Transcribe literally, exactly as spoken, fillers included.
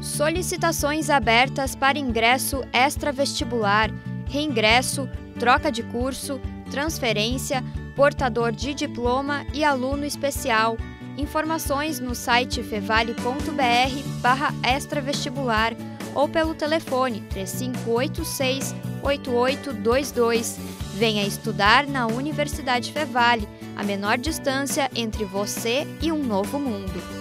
Solicitações abertas para ingresso extravestibular, reingresso, troca de curso, transferência, portador de diploma e aluno especial. Informações no site fevale ponto br barra extravestibular ou pelo telefone três cinco oito seis, oito oito dois dois. Venha estudar na Universidade Fevale, a menor distância entre você e um novo mundo.